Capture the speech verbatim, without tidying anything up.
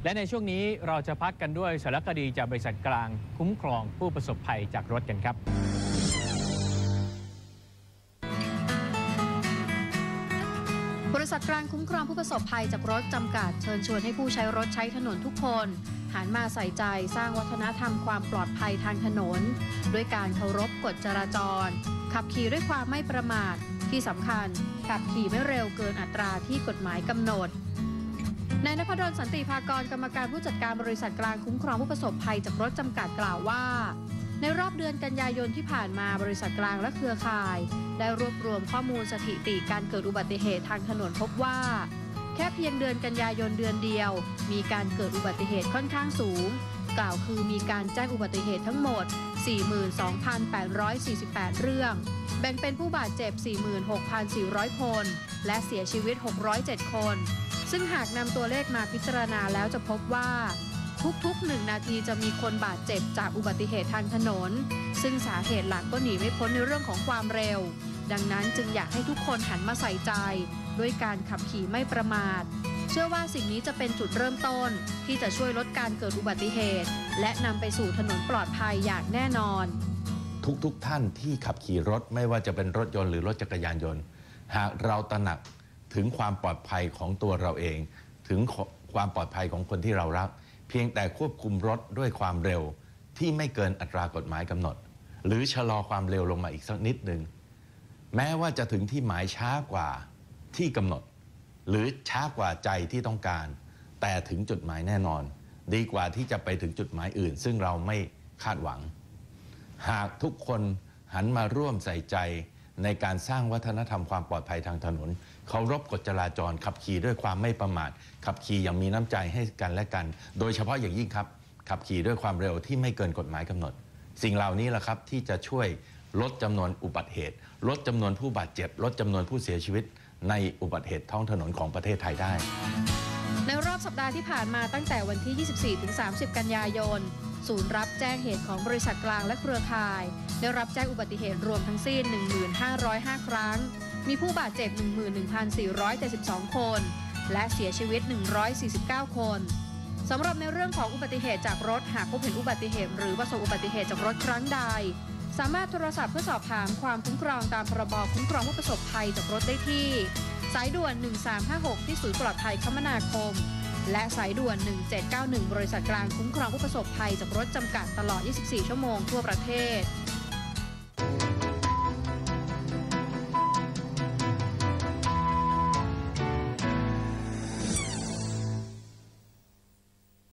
และในช่วงนี้เราจะพักกันด้วยสารคดีจากบริษัทกลางคุ้มครองผู้ประสบภัยจากรถกันครับบริษัทกลางคุ้มครองผู้ประสบภัยจากรถจำกัดเชิญชวนให้ผู้ใช้รถใช้ถนนทุกคนหันมาใส่ใจสร้างวัฒนธรรมความปลอดภัยทางถนนด้วยการเคารพกฎจราจรขับขี่ด้วยความไม่ประมาทที่สำคัญขับขี่ไม่เร็วเกินอัตราที่กฎหมายกำหนดนายนพดลสันติภากรกรรมการผู้จัดการบริษัทกลางคุ้มครองผู้ประสบภัยจากรถจำกัดกล่าวว่าในรอบเดือนกันยายนที่ผ่านมาบริษัทกลางและเครือข่ายได้รวบรวมข้อมูลสถิติการเกิดอุบัติเหตุทางถนนพบว่าแค่เพียงเดือนกันยายนเดือนเดียวมีการเกิดอุบัติเหตุค่อนข้างสูงกล่าวคือมีการแจ้งอุบัติเหตุทั้งหมด สี่หมื่นสองพันแปดร้อยสี่สิบแปด เรื่องแบ่งเป็นผู้บาดเจ็บ สี่หมื่นหกพันสี่ร้อย คนและเสียชีวิตหกร้อยเจ็ดคนซึ่งหากนำตัวเลขมาพิจารณาแล้วจะพบว่าทุกๆหนึ่งนาทีจะมีคนบาดเจ็บจากอุบัติเหตุทางถนนซึ่งสาเหตุหลักก็หนีไม่พ้นในเรื่องของความเร็วดังนั้นจึงอยากให้ทุกคนหันมาใส่ใจด้วยการขับขี่ไม่ประมาทเชื่อว่าสิ่งนี้จะเป็นจุดเริ่มต้นที่จะช่วยลดการเกิดอุบัติเหตุและนำไปสู่ถนนปลอดภัยอย่างแน่นอนทุกๆท่านที่ขับขี่รถไม่ว่าจะเป็นรถยนต์หรือรถจักรยานยนต์หากเราตระหนักถึงความปลอดภัยของตัวเราเองถึงความปลอดภัยของคนที่เรารักเพียงแต่ควบคุมรถด้วยความเร็วที่ไม่เกินอัตรากฎหมายกำหนดหรือชะลอความเร็วลงมาอีกสักนิดหนึ่งแม้ว่าจะถึงที่หมายช้ากว่าที่กำหนดหรือช้ากว่าใจที่ต้องการแต่ถึงจุดหมายแน่นอนดีกว่าที่จะไปถึงจุดหมายอื่นซึ่งเราไม่คาดหวังหากทุกคนหันมาร่วมใส่ใจในการสร้างวัฒนธรรมความปลอดภัยทางถนนเคารพกฎจราจรขับขี่ด้วยความไม่ประมาทขับขี่อย่างมีน้ำใจให้กันและกันโดยเฉพาะอย่างยิ่งครับขับขี่ด้วยความเร็วที่ไม่เกินกฎหมายกำหนดสิ่งเหล่านี้แหละครับที่จะช่วยลดจำนวนอุบัติเหตุลดจำนวนผู้บาดเจ็บลดจำนวนผู้เสียชีวิตในอุบัติเหตุท้องถนนของประเทศไทยได้ในรอบสัปดาห์ที่ผ่านมาตั้งแต่วันที่ ยี่สิบสี่ถึงสามสิบ กันยายนศูนย์รับแจ้งเหตุของบริษัทกลางและเครือข่ายได้รับแจ้งอุบัติเหตุรวมทั้งสิ้น หนึ่งพันห้าร้อยห้า ครั้งมีผู้บาดเจ็บ หนึ่งหมื่นหนึ่งพันสี่ร้อยเจ็ดสิบสอง คนและเสียชีวิตหนึ่งร้อยสี่สิบเก้า คนสำหรับในเรื่องของอุบัติเหตุจากรถหากพบเห็นอุบัติเหตุหรือประสบอุบัติเหตุจากรถครั้งใดสามารถโทรศัพท์เพื่อสอบถามความคุ้มครองตามพรบคุ้มครองผู้ประสบภัยจากรถได้ที่สายด่วนหนึ่งสามห้าหกที่ศูนย์ปลอดภัยคมนาคมและสายด่วนหนึ่งเจ็ดเก้าหนึ่งบริษัทกลางคุ้มครองผู้ประสบภัยจากรถจำกัดตลอดยี่สิบสี่ชั่วโมงทั่วประเทศ